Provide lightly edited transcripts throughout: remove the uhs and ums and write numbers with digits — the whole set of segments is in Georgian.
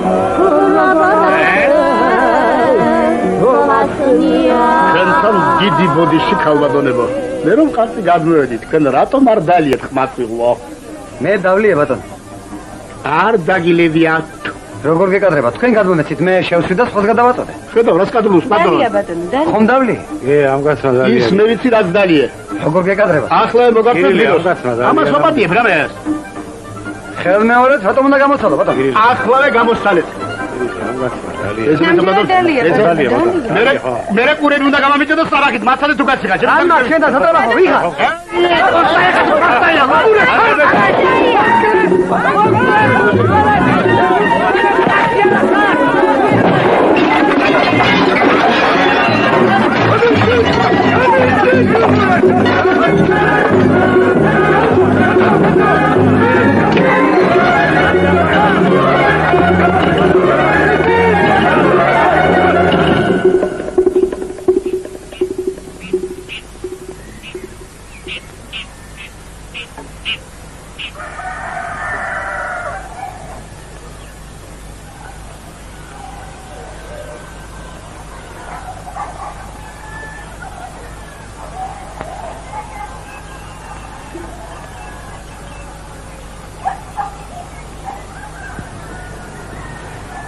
ჩვენთან დიდი ბოდიში ქალბატონებო. მე რომ კაცი გადმოვედით, თქვენ რატომ არ დალიეთ ხმაწვილო? მე დავლია ბატონო. არ დაგილებიათ. როგორ გეკადრება? თქვენ გადმომეცით, მე შევსვი და სხვას გადავაწოდე. ხედავ რას კადრობს ბატონო? დალია ბატონო, დალია. ხომ დავლი? ამ კაცმა დალია. ის მე ვიცი რაც დალიე. როგორ გეკადრება? ახლა მოგაფრთხილებ. ამას ვაპატიებ რა მე. ხელმეორედ რატომ უნდა გამოსცალო ბატონო? ახლავე გამოსცალეთ. ეს მე კურები უნდა გამამიწოდოს სარახით, მართალე თუ გაციხა. ამა შენ და სატარახო ვიღა?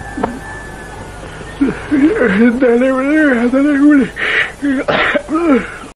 Dale,